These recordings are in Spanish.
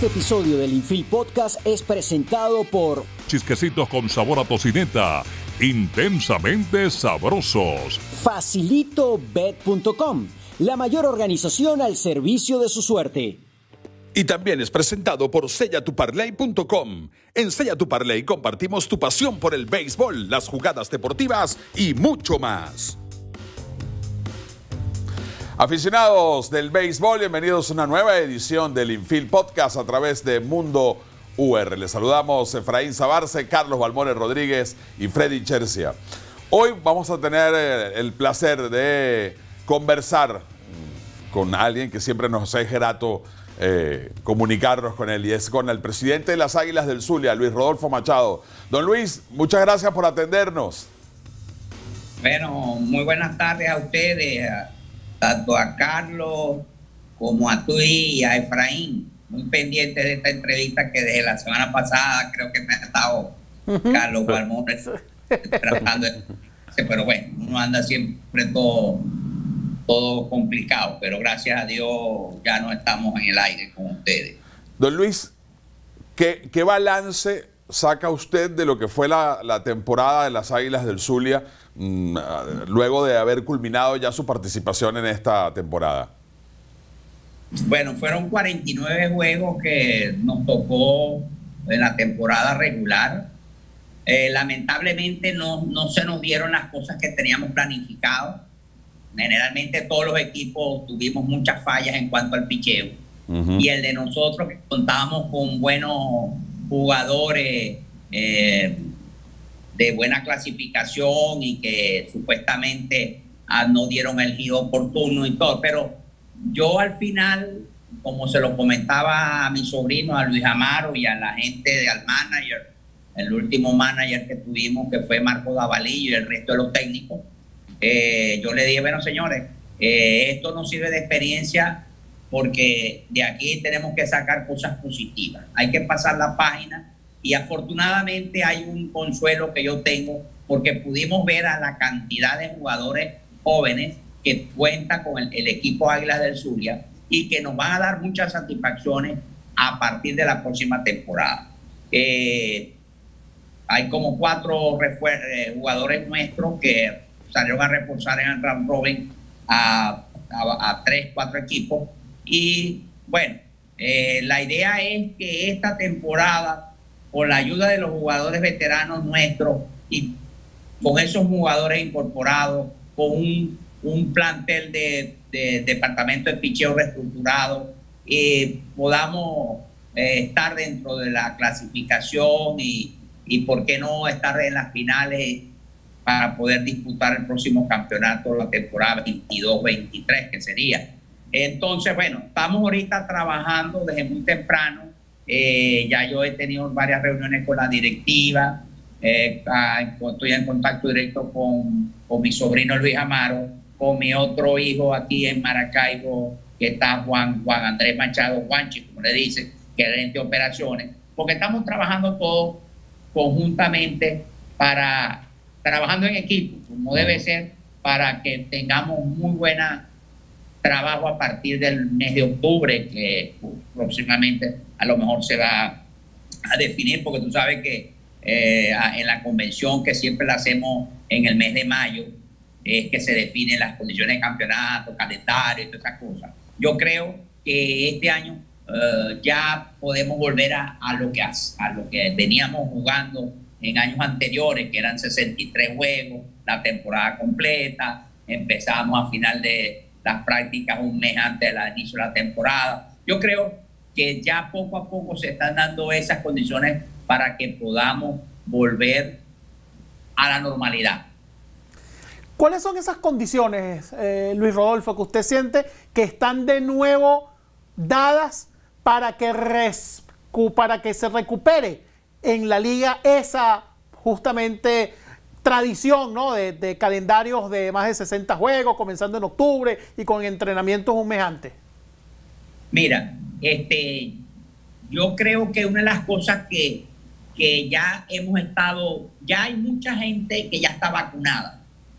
Este episodio del Infield Podcast es presentado por Chisquecitos con sabor a tocineta, intensamente sabrosos. FacilitoBet.com, la mayor organización al servicio de su suerte. Y también es presentado por sellatuparlay.com. En Sella tu Parlay compartimos tu pasión por el béisbol, las jugadas deportivas y mucho más. Aficionados del béisbol, bienvenidos a una nueva edición del Infield Podcast a través de Mundo UR. Les saludamos Efraín Sabarce, Carlos Balmores Rodríguez y Freddy Chercia. Hoy vamos a tener el placer de conversar con alguien que siempre nos es grato comunicarnos con él, y es con el presidente de las Águilas del Zulia, Luis Rodolfo Machado. Don Luis, muchas gracias por atendernos. Bueno, muy buenas tardes a ustedes, tanto a Carlos como a tú y a Efraín. Muy pendiente de esta entrevista que desde la semana pasada creo que me ha estado Carlos Balmores tratando de... Pero bueno, uno anda siempre todo complicado, pero gracias a Dios ya no estamos en el aire con ustedes. Don Luis, ¿qué balance saca usted de lo que fue la temporada de las Águilas del Zulia luego de haber culminado ya su participación en esta temporada? Bueno, fueron 49 juegos que nos tocó en la temporada regular. Lamentablemente no se nos dieron las cosas que teníamos planificado. Generalmente todos los equipos tuvimos muchas fallas en cuanto al picheo. Y el de nosotros, que contábamos con buenos jugadores de buena clasificación y que supuestamente no dieron el giro oportuno y todo. Pero yo al final, como se lo comentaba a mi sobrino, a Luis Amaro y a la gente al manager, el último manager que tuvimos, que fue Marco Davalillo, y el resto de los técnicos, yo le dije, bueno, señores, esto nos sirve de experiencia porque de aquí tenemos que sacar cosas positivas. Hay que pasar la página y afortunadamente hay un consuelo que yo tengo porque pudimos ver a la cantidad de jugadores jóvenes que cuenta con el equipo Águilas del Zulia y que nos van a dar muchas satisfacciones a partir de la próxima temporada. Hay como 4 jugadores nuestros que salieron a reforzar en el round robin a 3, 4 equipos. Y bueno, la idea es que esta temporada, con la ayuda de los jugadores veteranos nuestros y con esos jugadores incorporados, con un plantel de departamento de picheo reestructurado, podamos estar dentro de la clasificación y por qué no estar en las finales para poder disputar el próximo campeonato, la temporada 22-23, que sería. Entonces, bueno, estamos ahorita trabajando desde muy temprano. Ya yo he tenido varias reuniones con la directiva. Estoy en contacto directo con mi sobrino Luis Amaro, con mi otro hijo aquí en Maracaibo, que está Juan Andrés Machado, Juanchi, como le dicen, que es gerente de operaciones, porque estamos trabajando todos conjuntamente trabajando en equipo, como debe ser, para que tengamos muy buena trabajo a partir del mes de octubre, que próximamente a lo mejor se va a definir, porque tú sabes que en la convención que siempre la hacemos en el mes de mayo, es que se definen las condiciones de campeonato, calendario y todas esas cosas. Yo creo que este año ya podemos volver a lo que veníamos jugando en años anteriores, que eran 63 juegos, la temporada completa. Empezamos a final de las prácticas un mes antes del inicio de la temporada. Yo creo que ya poco a poco se están dando esas condiciones para que podamos volver a la normalidad. ¿Cuáles son esas condiciones, Luis Rodolfo, que usted siente que están de nuevo dadas para que se recupere en la liga esa justamente tradición, ¿no?, de calendarios de más de 60 juegos, comenzando en octubre y con entrenamientos un mes antes? Mira, yo creo que una de las cosas que ya hemos estado, ya hay mucha gente que ya está vacunada.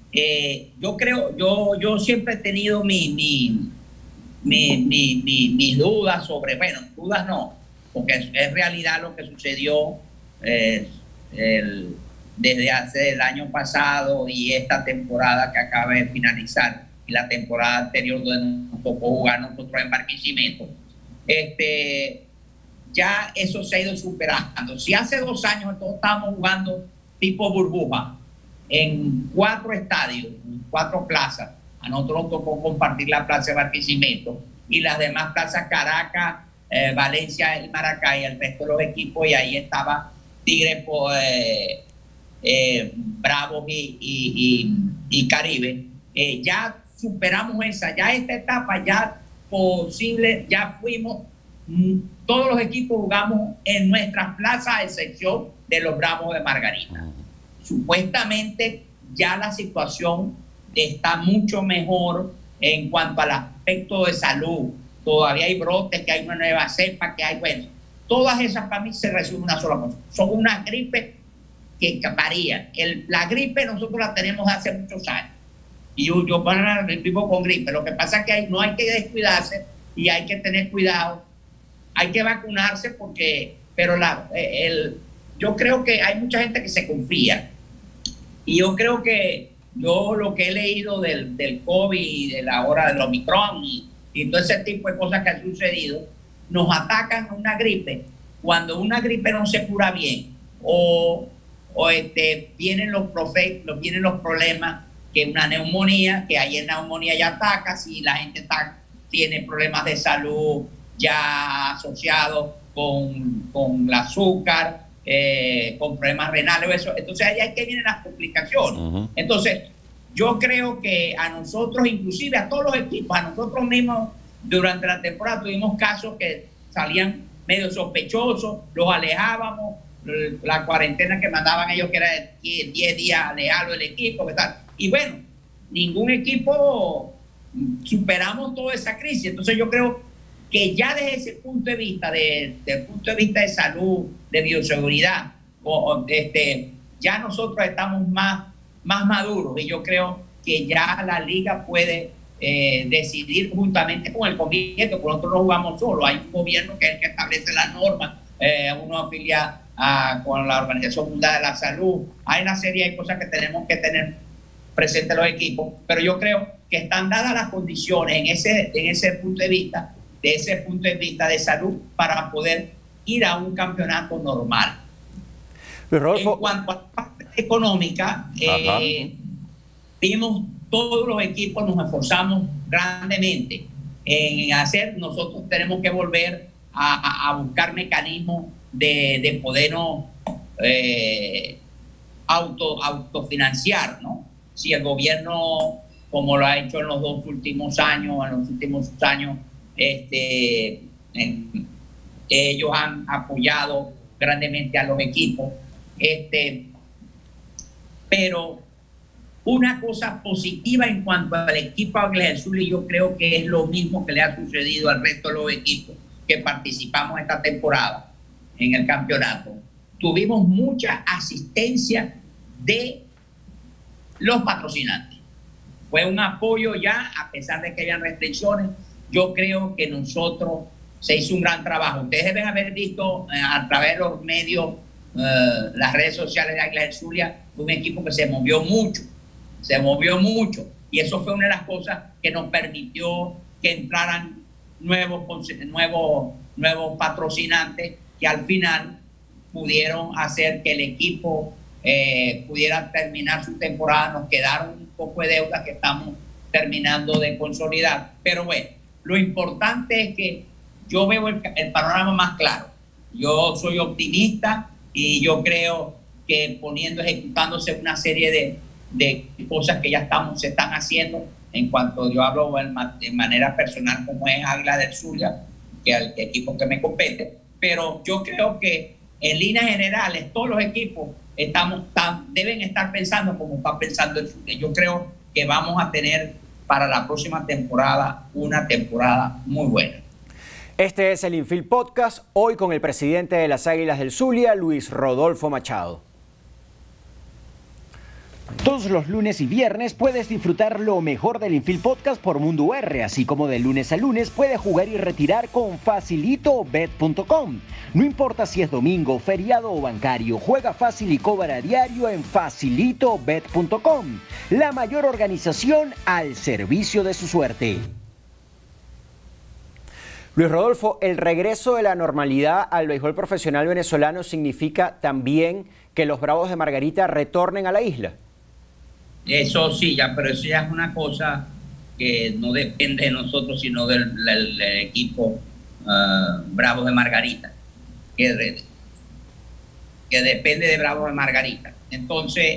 Yo siempre he tenido mis dudas sobre, bueno, dudas no, porque es realidad lo que sucedió desde hace el año pasado y esta temporada que acaba de finalizar y la temporada anterior donde nos tocó jugar nosotros en Barquisimeto. Ya eso se ha ido superando. Si hace 2 años todos estábamos jugando tipo burbuja en 4 estadios, en 4 plazas, a nosotros nos tocó compartir la plaza de Barquisimeto y las demás plazas Caracas, Valencia y Maracay, el resto de los equipos, y ahí estaba Tigre, Bravos y Caribe. Ya superamos esa, ya esta etapa ya posible, ya fuimos, todos los equipos jugamos en nuestras plazas a excepción de los Bravos de Margarita. Supuestamente ya la situación está mucho mejor en cuanto al aspecto de salud. Todavía hay brotes, que hay una nueva cepa, que hay, bueno, todas esas para mí se resumen una sola cosa. Son unas gripes que varían. La gripe nosotros la tenemos hace muchos años. Y yo vivo con gripe. Lo que pasa es que no hay que descuidarse y hay que tener cuidado. Hay que vacunarse porque, pero yo creo que hay mucha gente que se confía. Y yo creo que yo lo que he leído del COVID y de la hora del Omicron y todo ese tipo de cosas que han sucedido, nos atacan a una gripe. Cuando una gripe no se cura bien o vienen los problemas, que una neumonía, que ahí en neumonía ya ataca, si la gente tiene problemas de salud ya asociados con el azúcar, con problemas renales, eso. Entonces ahí es que vienen las complicaciones. Uh-huh. Entonces yo creo que a nosotros, inclusive a todos los equipos, a nosotros mismos durante la temporada tuvimos casos que salían medio sospechosos, los alejábamos, la cuarentena que mandaban ellos que era de 10 días alejarlo del equipo, ¿qué tal? Y bueno, ningún equipo superamos toda esa crisis. Entonces yo creo que ya desde ese punto de vista, desde punto de vista de salud, de bioseguridad, ya nosotros estamos más maduros y yo creo que ya la liga puede decidir juntamente con el gobierno, porque nosotros no jugamos solo, hay un gobierno que es el que establece las normas, uno afilia con la Organización Mundial de la Salud, hay una serie de cosas que tenemos que tener presentes los equipos, pero yo creo que están dadas las condiciones en ese punto de vista, de salud, para poder ir a un campeonato normal. En cuanto a la parte económica, todos los equipos nos esforzamos grandemente en hacer, nosotros tenemos que volver a buscar mecanismos de podernos autofinanciar, ¿no? Si el gobierno, como lo ha hecho en los últimos años, ellos han apoyado grandemente a los equipos, pero una cosa positiva en cuanto al equipo Águilas del Zulia, yo creo que es lo mismo que le ha sucedido al resto de los equipos que participamos esta temporada en el campeonato. Tuvimos mucha asistencia de los patrocinantes. Fue un apoyo ya, a pesar de que hayan restricciones. Yo creo que nosotros se hizo un gran trabajo. Ustedes deben haber visto a través de los medios, las redes sociales de Águilas del Zulia, un equipo que se movió mucho, y eso fue una de las cosas que nos permitió que entraran nuevos patrocinantes que al final pudieron hacer que el equipo pudiera terminar su temporada. Nos quedaron un poco de deuda que estamos terminando de consolidar, pero bueno, lo importante es que yo veo el panorama más claro. Yo soy optimista y yo creo que ejecutándose una serie de cosas que ya se están haciendo, en cuanto yo hablo de manera personal como es Águila del Zulia, que es el equipo que me compete, pero yo creo que en líneas generales todos los equipos deben estar pensando como está pensando el Zulia. Yo creo que vamos a tener para la próxima temporada una temporada muy buena. Este es el Infield Podcast, hoy con el presidente de las Águilas del Zulia, Luis Rodolfo Machado. Todos los lunes y viernes puedes disfrutar lo mejor del Infield Podcast por Mundo UR, así como de lunes a lunes puedes jugar y retirar con facilitobet.com. No importa si es domingo, feriado o bancario, juega fácil y cobra a diario en facilitobet.com. La mayor organización al servicio de su suerte. Luis Rodolfo, el regreso de la normalidad al béisbol profesional venezolano significa también que los Bravos de Margarita retornen a la isla. Eso sí, pero eso ya es una cosa que no depende de nosotros, sino del equipo Bravos de Margarita, que depende de Bravos de Margarita. Entonces,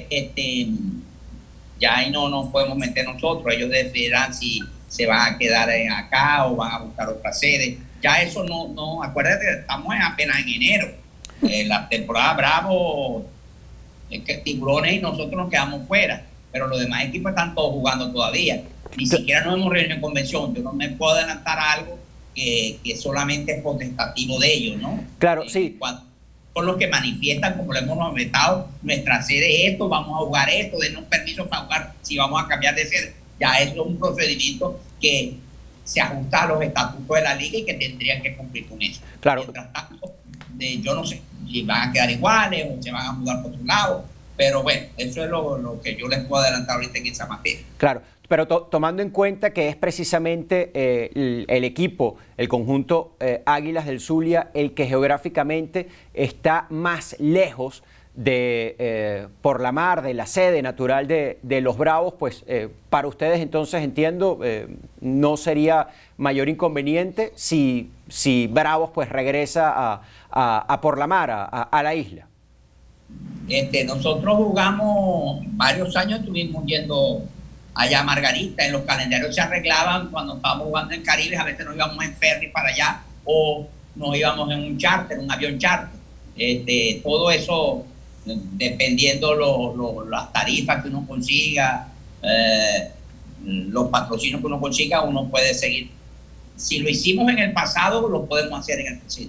ya ahí no nos podemos meter nosotros. Ellos decidirán si se van a quedar acá o van a buscar otra sede. Ya eso no, acuérdate, estamos apenas en enero. La temporada Bravo, Tiburones y nosotros nos quedamos fuera, pero los demás equipos están todos jugando todavía. Ni siquiera nos hemos reunido en convención. Yo no me puedo adelantar a algo que solamente es potestativo de ellos, ¿no? Claro, sí. Son los que manifiestan, como lo hemos manifestado, nuestra sede es esto, vamos a jugar esto, denos permiso para jugar si vamos a cambiar de sede. Ya eso es un procedimiento que se ajusta a los estatutos de la liga y que tendrían que cumplir con eso. Claro. Mientras tanto, yo no sé si van a quedar iguales o se van a mudar por otro lado, pero bueno, eso es lo que yo les puedo adelantar ahorita en esa materia. Claro, pero tomando en cuenta que es precisamente el equipo, el conjunto Águilas del Zulia, el que geográficamente está más lejos por la mar, de la sede natural de los Bravos, pues para ustedes entonces entiendo no sería mayor inconveniente si Bravos pues regresa a por la mar, a la isla. Nosotros jugamos varios años, estuvimos yendo allá a Margarita, en los calendarios se arreglaban cuando estábamos jugando en Caribe, a veces nos íbamos en ferry para allá o nos íbamos en un charter, un avión charter. Todo eso dependiendo las tarifas que uno consiga, los patrocinios que uno consiga, uno puede seguir. Si lo hicimos en el pasado, lo podemos hacer en el presente.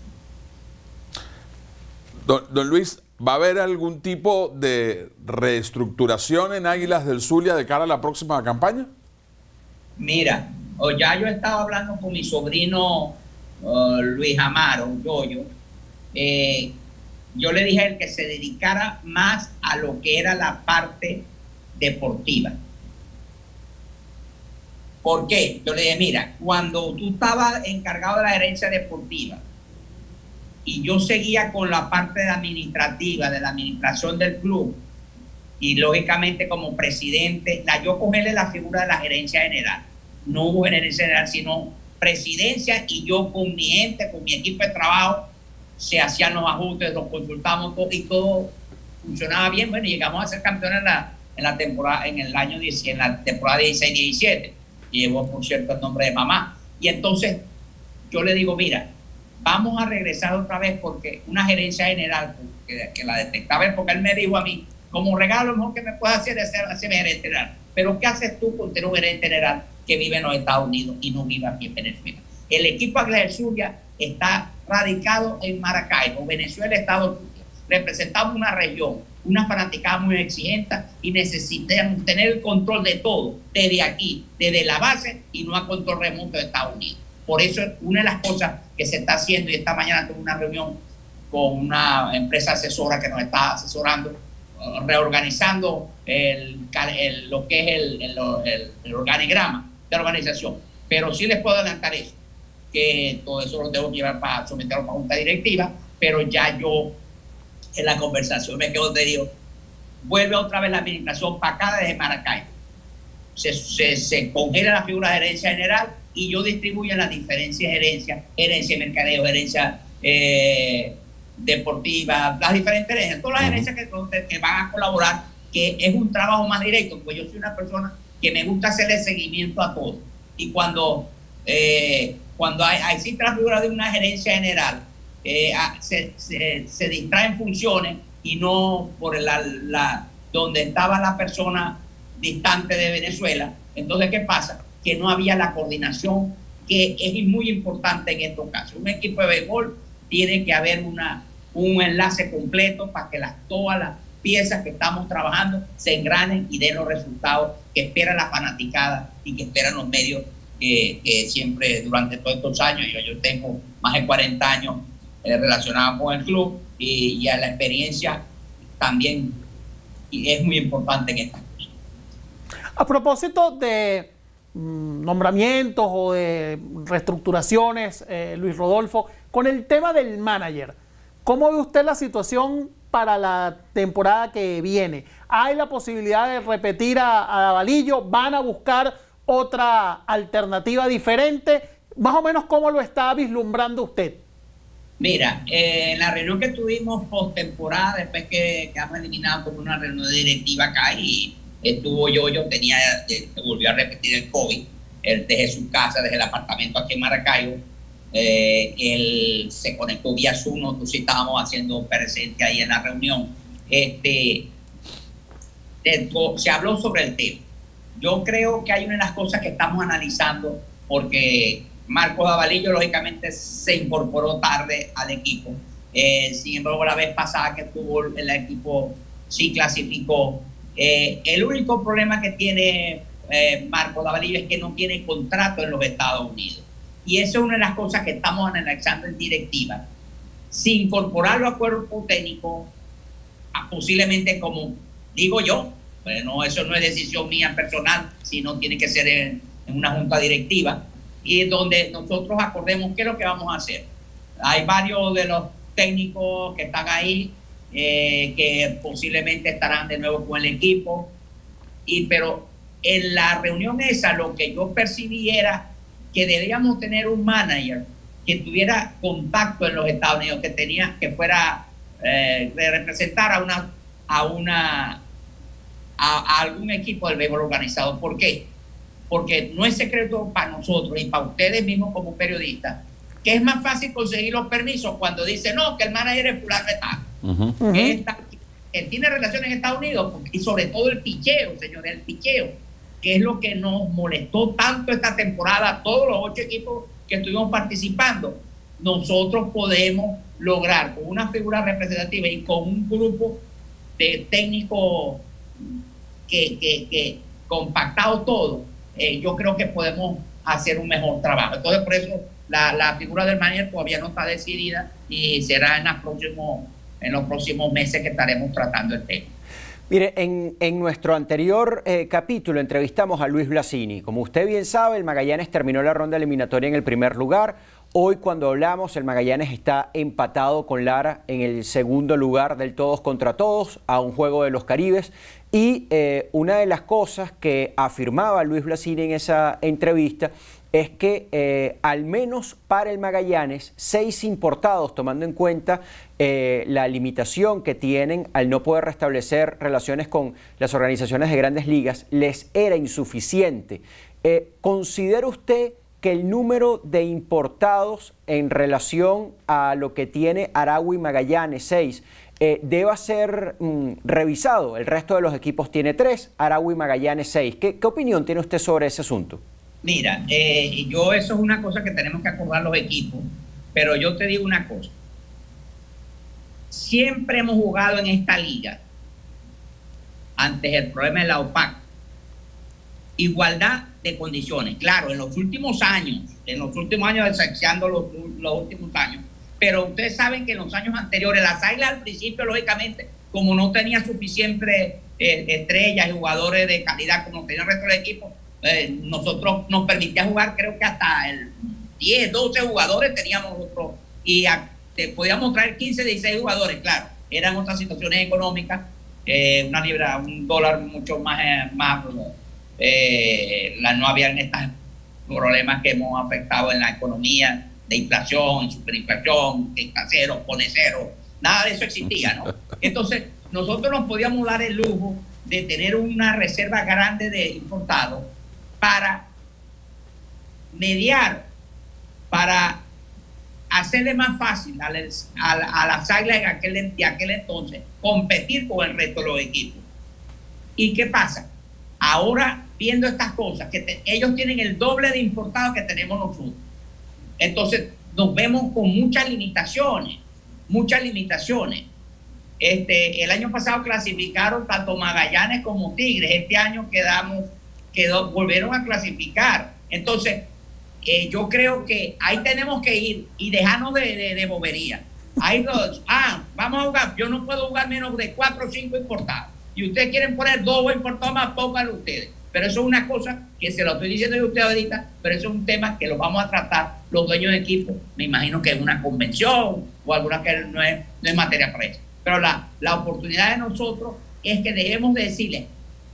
Don Luis, ¿va a haber algún tipo de reestructuración en Águilas del Zulia de cara a la próxima campaña? Mira, ya yo he estado hablando con mi sobrino Luis Amaro, yo le dije a él que se dedicara más a lo que era la parte deportiva. ¿Por qué? Yo le dije, mira, cuando tú estabas encargado de la gerencia deportiva y yo seguía con la parte administrativa, de la administración del club, y lógicamente como presidente, yo cogí la figura de la gerencia general. No hubo gerencia general, sino presidencia, y yo con mi ente, con mi equipo de trabajo, se hacían los ajustes, los consultamos todo, y todo funcionaba bien. Bueno, llegamos a ser campeones en la temporada 16-17, y llevó, por cierto, el nombre de mamá. Y entonces yo le digo, mira, vamos a regresar otra vez, porque una gerencia general que la detectaba, porque él me dijo a mí, como regalo, lo mejor que me puedes hacer es hacerme gerente general. Pero ¿qué haces tú con tener un gerente general que vive en los Estados Unidos y no vive aquí en Venezuela? El equipo Águilas del Zulia está radicado en Maracaibo, Venezuela, Estados Unidos. Representamos una región, una fanaticada muy exigente, y necesitamos tener el control de todo, desde aquí, desde la base, y no a control remoto de Estados Unidos. Por eso una de las cosas que se está haciendo, y esta mañana tuve una reunión con una empresa asesora que nos está asesorando, reorganizando lo que es el organigrama de la organización. Pero sí les puedo adelantar eso, que todo eso lo tengo que llevar para someterlo a la junta directiva, pero ya yo en la conversación me quedo, te digo, vuelve otra vez la administración para acá desde Maracaibo. Se congela la figura de gerencia general y yo distribuyo las diferentes gerencia de mercadeo, gerencia deportiva, las diferentes gerencias, todas las gerencias que van a colaborar, que es un trabajo más directo, porque yo soy una persona que me gusta hacerle seguimiento a todo. Y cuando existe la figura de una gerencia general, se distraen funciones y no por donde estaba la persona distante de Venezuela. Entonces, ¿qué pasa? Que no había la coordinación, que es muy importante en estos casos. Un equipo de béisbol tiene que haber un enlace completo para que todas piezas que estamos trabajando se engranen y den los resultados que espera la fanaticada y que esperan los medios que siempre durante todos estos años, yo tengo más de 40 años relacionado con el club y a la experiencia también es muy importante en estas cosas. A propósito de nombramientos o de reestructuraciones, Luis Rodolfo, con el tema del manager, ¿cómo ve usted la situación para la temporada que viene? ¿Hay la posibilidad de repetir a Valillo? ¿Van a buscar otra alternativa diferente? Más o menos, ¿cómo lo está vislumbrando usted? Mira, en la reunión que tuvimos postemporada, después que quedamos eliminados por una reunión directiva acá y estuvo yo volvió a repetir el COVID, él desde su casa, desde el apartamento aquí en Maracaibo, él se conectó vía Zoom, nosotros sí estábamos haciendo presente ahí en la reunión. Se habló sobre el tema. Yo creo que hay una de las cosas que estamos analizando, porque Marcos Davalillo lógicamente se incorporó tarde al equipo. Sin embargo, la vez pasada que estuvo el equipo sí clasificó. El único problema que tiene Marcos Davalillo es que no tiene contrato en los Estados Unidos. Y eso es una de las cosas que estamos analizando en directiva. Si incorporarlo a cuerpo técnico, posiblemente, como digo yo, bueno, eso no es decisión mía personal, sino tiene que ser en una junta directiva, y donde nosotros acordemos qué es lo que vamos a hacer. Hay varios de los técnicos que están ahí, que posiblemente estarán de nuevo con el equipo, pero en la reunión esa lo que yo percibí era que debíamos tener un manager que tuviera contacto en los Estados Unidos, que fuera representar a algún equipo del béisbol organizado. ¿Por qué? Porque no es secreto para nosotros y para ustedes mismos como periodistas que es más fácil conseguir los permisos cuando dice no, que el manager es fulano de tal. Él tiene relaciones en Estados Unidos, y sobre todo el picheo, señores, el picheo, que es lo que nos molestó tanto esta temporada, todos los 8 equipos que estuvimos participando. Nosotros podemos lograr con una figura representativa y con un grupo de técnicos que compactado todo, yo creo que podemos hacer un mejor trabajo. Entonces, por eso la figura del manager todavía no está decidida y será en los próximos meses que estaremos tratando el tema. Mire, en nuestro anterior capítulo entrevistamos a Luis Blasini. Como usted bien sabe, el Magallanes terminó la ronda eliminatoria en el primer lugar. Hoy, cuando hablamos, el Magallanes está empatado con Lara en el segundo lugar del todos contra todos, a un juego de los Caribes. Y una de las cosas que afirmaba Luis Blasini en esa entrevista es que al menos para el Magallanes, 6 importados, tomando en cuenta la limitación que tienen al no poder restablecer relaciones con las organizaciones de grandes ligas, les era insuficiente. ¿Considera usted que el número de importados en relación a lo que tiene Aragua y Magallanes, 6, deba ser revisado? El resto de los equipos tiene 3, Aragua y Magallanes 6. ¿Qué opinión tiene usted sobre ese asunto? Mira, eso es una cosa que tenemos que acordar los equipos, pero yo te digo una cosa. Siempre hemos jugado en esta liga, antes el problema de la OPAC, igualdad de condiciones. Claro, en los últimos años, desafiando los últimos años, pero ustedes saben que en los años anteriores, las Águilas al principio, lógicamente, como no tenía suficientes estrellas y jugadores de calidad como tenía el resto del equipo, nosotros nos permitía jugar, creo que hasta el 10, 12 jugadores teníamos nosotros, y podíamos traer 15, 16 jugadores. Claro, eran otras situaciones económicas, una libra, un dólar mucho más no habían estos problemas que hemos afectado en la economía, de inflación, superinflación, que está cero, pone cero, nada de eso existía, ¿no? Entonces, nosotros nos podíamos dar el lujo de tener una reserva grande de importados para mediar, para hacerle más fácil a las Águilas de aquel entonces competir con el resto de los equipos. ¿Y qué pasa? Ahora, viendo estas cosas, que ellos tienen el doble de importados que tenemos nosotros. Entonces, nos vemos con muchas limitaciones. El año pasado clasificaron tanto Magallanes como Tigres. Este año volvieron a clasificar. Entonces, yo creo que ahí tenemos que ir y dejarnos de bobería. Vamos a jugar. Yo no puedo jugar menos de 4 o 5 importados. Y ustedes quieren poner 2 importados más, pónganlo ustedes. Pero eso es una cosa que se lo estoy diciendo yo a usted ahorita, pero eso es un tema que lo vamos a tratar los dueños de equipo. Me imagino que es una convención o alguna que no es materia para eso. Pero la oportunidad de nosotros es que debemos de decirle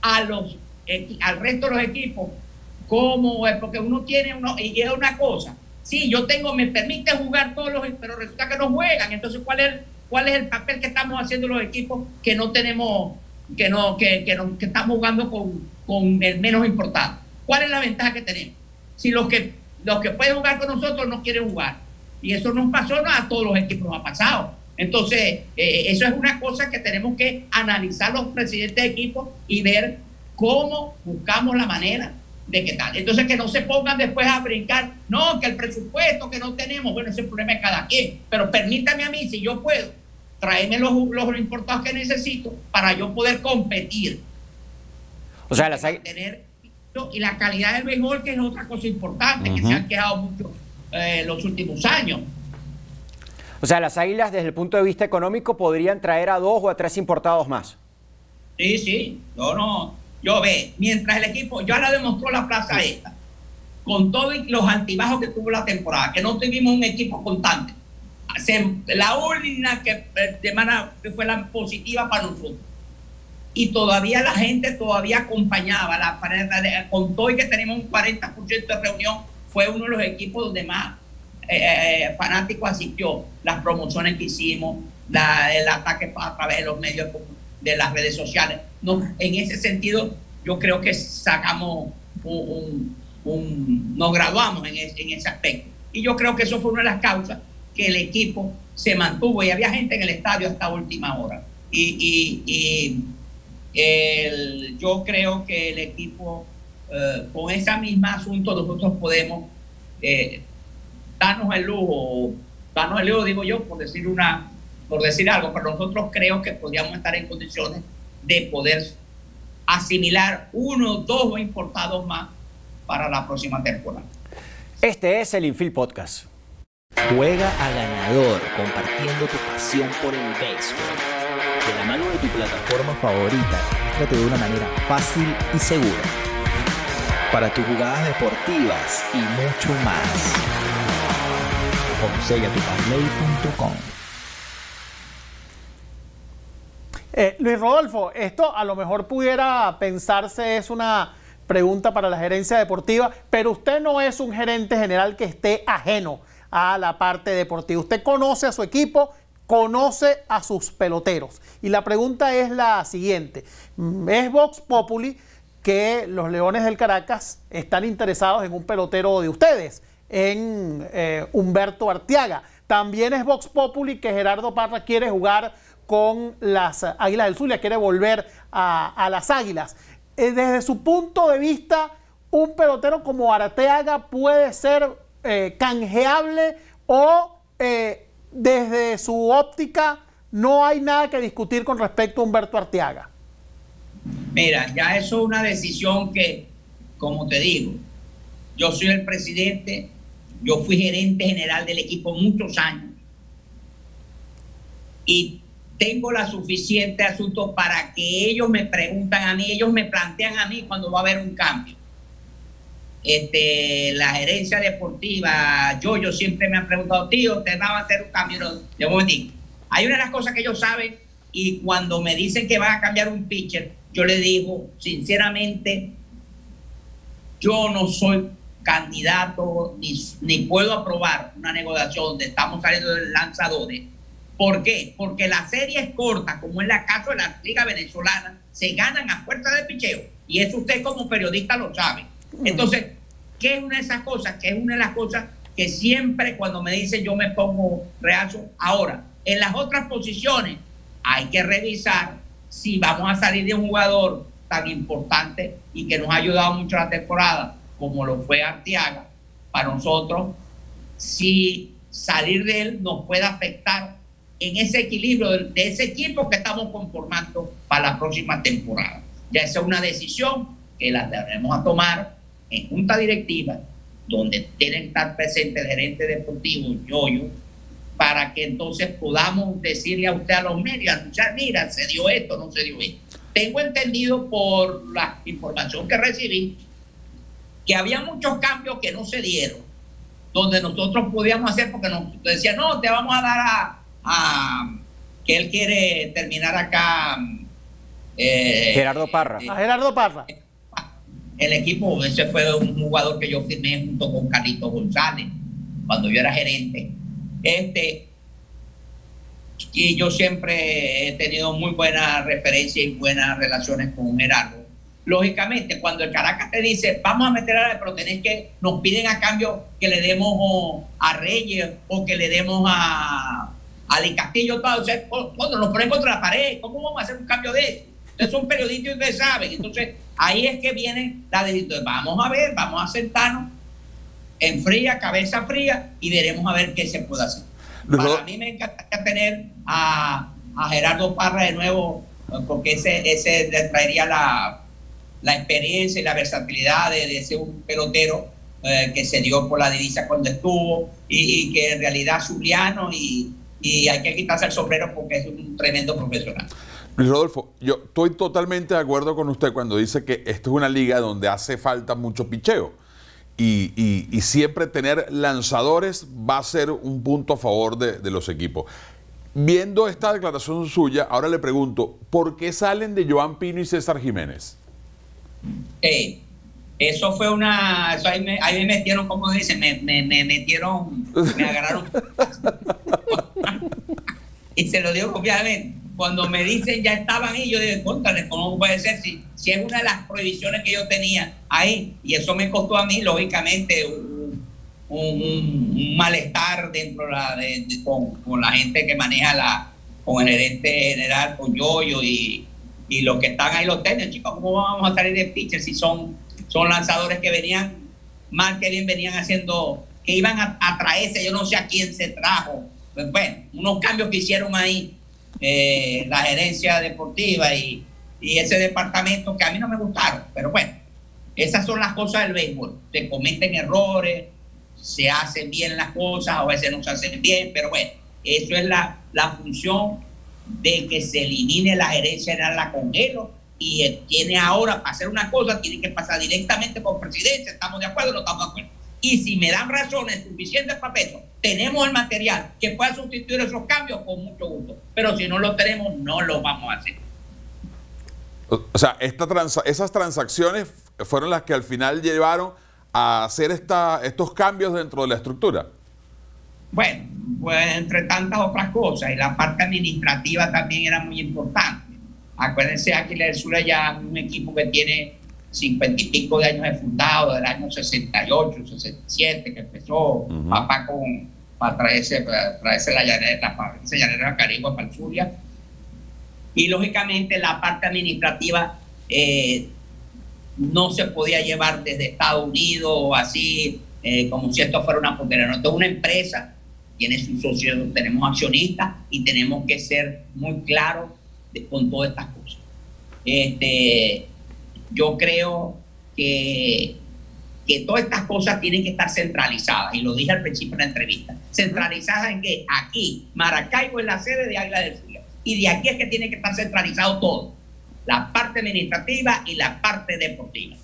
al resto de los equipos cómo es, porque uno tiene y es una cosa. Sí, me permite jugar pero resulta que no juegan. Entonces, ¿cuál es el papel que estamos haciendo los equipos que no tenemos, que estamos jugando con el menos importado? ¿Cuál es la ventaja que tenemos? Si los que pueden jugar con nosotros no quieren jugar. Y eso nos pasó, no a todos los equipos nos ha pasado. Entonces, eso es una cosa que tenemos que analizar los presidentes de equipos y ver cómo buscamos la manera de qué tal. Entonces, que no se pongan después a brincar, no, que el presupuesto que no tenemos, bueno, ese es el problema de cada quien, pero permítame a mí, si yo puedo, traerme los importados que necesito para yo poder competir. O sea, y la calidad del béisbol, que es otra cosa importante, que se han quejado mucho los últimos años. O sea, las Águilas, desde el punto de vista económico, podrían traer a 2 o a 3 importados más. Sí. Yo mientras el equipo, ya la demostró la plaza esta, con todos los altibajos que tuvo la temporada, que no tuvimos un equipo constante. La única semana que fue la positiva para nosotros. Y todavía la gente acompañaba, con todo y que tenemos un 40% de reunión, fue uno de los equipos donde más fanáticos asistió. Las promociones que hicimos, el ataque a través de los medios, de las redes sociales. En ese sentido, yo creo que sacamos nos graduamos en ese aspecto. Y yo creo que eso fue una de las causas que el equipo se mantuvo y había gente en el estadio hasta última hora. Yo creo que el equipo, con ese mismo asunto, nosotros podemos darnos el lujo, digo yo, por decir algo, pero nosotros creo que podríamos estar en condiciones de poder asimilar 1 o 2 importados más para la próxima temporada. Este es el Infield Podcast. Juega a ganador compartiendo tu pasión por el béisbol. De la mano de tu plataforma favorita, regístrate de una manera fácil y segura. Para tus jugadas deportivas y mucho más. Con sellatuparlay.com. Luis Rodolfo, esto a lo mejor pudiera pensarse es una pregunta para la gerencia deportiva, pero usted no es un gerente general que esté ajeno a la parte deportiva. Usted conoce a su equipo, conoce a sus peloteros. Y la pregunta es la siguiente. ¿Es Vox Populi que los Leones del Caracas están interesados en un pelotero de ustedes, en Humberto Arteaga? También es Vox Populi que Gerardo Parra quiere jugar con las Águilas del Zulia, quiere volver a las Águilas. Desde su punto de vista, ¿un pelotero como Arteaga puede ser canjeable o desde su óptica no hay nada que discutir con respecto a Humberto Arteaga? Mira, ya eso es una decisión que, como te digo, yo soy el presidente, yo fui gerente general del equipo muchos años y tengo la suficiente asunto para que ellos me preguntan a mí, ellos me plantean a mí cuando va a haber un cambio. La gerencia deportiva, yo siempre me han preguntado, tío, ¿te va a hacer un cambio? De un momentito. Hay una de las cosas que ellos saben y cuando me dicen que van a cambiar un pitcher, yo les digo, sinceramente, yo no soy candidato ni puedo aprobar una negociación donde estamos saliendo de lanzadores. ¿Por qué? Porque la serie es corta, como en el caso de la Liga Venezolana, se ganan a fuerza de picheo. Y eso usted como periodista lo sabe. Entonces, ¿qué es una de esas cosas? Que es una de las cosas que siempre cuando me dicen yo me pongo reacio. Ahora, en las otras posiciones hay que revisar si vamos a salir de un jugador tan importante y que nos ha ayudado mucho la temporada, como lo fue Arteaga, para nosotros, si salir de él nos puede afectar en ese equilibrio de ese equipo que estamos conformando para la próxima temporada. Ya esa es una decisión que la debemos a tomar en junta directiva, donde tienen que estar presentes el gerente deportivo, yo, para que entonces podamos decirle a usted, a los medios, anunciar, mira, se dio esto, no se dio esto. Tengo entendido por la información que recibí que había muchos cambios que no se dieron, donde nosotros podíamos hacer, porque nos decían, no, te vamos a dar que él quiere terminar acá. Gerardo Parra. A Gerardo Parra. El equipo, ese fue un jugador que yo firmé junto con Carlitos González, cuando yo era gerente. Y yo siempre he tenido muy buena referencia y buenas relaciones con Gerardo. Lógicamente, cuando el Caracas te dice, vamos a meter a la, pero tenés que, nos piden a cambio que le demos a Reyes o que le demos a Di Castillo, todo, o sea, cuando nos ponen contra la pared, ¿cómo vamos a hacer un cambio de eso? Ustedes son periodistas y ustedes saben. Entonces, ahí es que viene la decisión. Vamos a ver, vamos a sentarnos en fría, cabeza fría, y veremos a ver qué se puede hacer. Para mí me encantaría tener a Gerardo Parra de nuevo, porque ese le traería la experiencia y la versatilidad de ser un pelotero que se dio por la divisa cuando estuvo, y que en realidad es zuliano, y hay que quitarse el sombrero porque es un tremendo profesional. Luis Rodolfo, yo estoy totalmente de acuerdo con usted cuando dice que esto es una liga donde hace falta mucho picheo. Y siempre tener lanzadores va a ser un punto a favor de los equipos. Viendo esta declaración suya, ahora le pregunto, ¿por qué salen de Joan Pino y César Jiménez? Eso fue eso ahí me metieron, como dicen, me metieron, me agarraron. Y se lo digo confiadamente. Cuando me dicen ya estaban ahí, yo digo, cuéntale, ¿cómo puede ser si es una de las prohibiciones que yo tenía ahí? Y eso me costó a mí, lógicamente, un malestar dentro con la gente que maneja con el gerente general, con Yoyo y los que están ahí, los técnicos. Chicos, ¿cómo vamos a salir de pitcher si son lanzadores que venían, mal que bien venían haciendo, que iban a traerse, yo no sé a quién se trajo? Pues bueno, unos cambios que hicieron ahí la gerencia deportiva y ese departamento que a mí no me gustaron, pero bueno, esas son las cosas del béisbol. Se cometen errores, se hacen bien las cosas, a veces no se hacen bien, pero bueno, eso es la función de que se elimine la gerencia general, la congelo, y tiene ahora para hacer una cosa, tiene que pasar directamente con presidencia. ¿Estamos de acuerdo o no estamos de acuerdo? Y si me dan razones suficientes para eso, tenemos el material que pueda sustituir esos cambios, con mucho gusto. Pero si no lo tenemos, no lo vamos a hacer. O sea, esas transacciones fueron las que al final llevaron a hacer estos cambios dentro de la estructura. Bueno, pues entre tantas otras cosas, y la parte administrativa también era muy importante. Acuérdense, Águilas del Zulia ya es un equipo que tiene 50 y pico de años de fundado, del año 68, 67, que empezó papá para traerse la llanera Carigua para el Zulia. Y lógicamente la parte administrativa no se podía llevar desde Estados Unidos así, como si esto fuera una potera. No, esto es una empresa, tiene sus socios, tenemos accionistas y tenemos que ser muy claros con todas estas cosas. Yo creo que todas estas cosas tienen que estar centralizadas, y lo dije al principio de la entrevista. ¿Centralizadas en qué? Aquí, Maracaibo es la sede de Águilas del Zulia, y de aquí es que tiene que estar centralizado todo, la parte administrativa y la parte deportiva.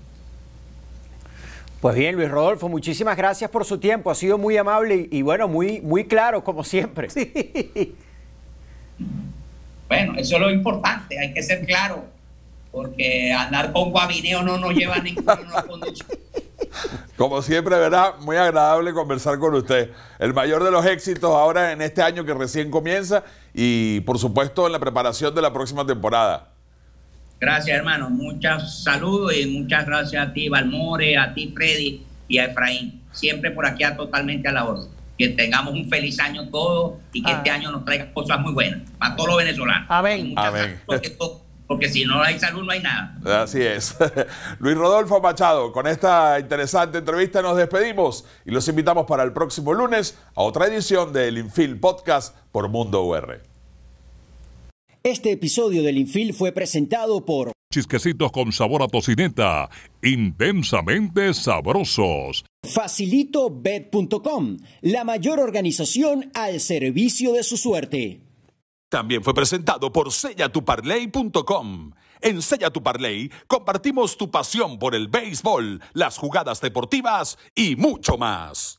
Pues bien, Luis Rodolfo, muchísimas gracias por su tiempo. Ha sido muy amable y bueno, muy claro, como siempre. Sí. Bueno, eso es lo importante, hay que ser claro, porque andar con guabineo no nos lleva a ninguna condición. Como siempre, ¿verdad? Muy agradable conversar con usted. El mayor de los éxitos ahora en este año que recién comienza, y por supuesto en la preparación de la próxima temporada. Gracias, hermano. Muchos saludos y muchas gracias a ti, Balmore, a ti, Freddy, y a Efraín. Siempre por aquí totalmente a la orden. Que tengamos un feliz año todos y que este año nos traiga cosas muy buenas para todos los venezolanos. Amén. Amén. porque si no hay salud no hay nada. Así es. Luis Rodolfo Machado, con esta interesante entrevista nos despedimos y los invitamos para el próximo lunes a otra edición del Infield Podcast por Mundo UR. Este episodio del Infield fue presentado por Chisquecitos con sabor a tocineta, intensamente sabrosos. FacilitoBet.com, la mayor organización al servicio de su suerte. También fue presentado por sellatuparlay.com. En Sella tu Parlay compartimos tu pasión por el béisbol, las jugadas deportivas y mucho más.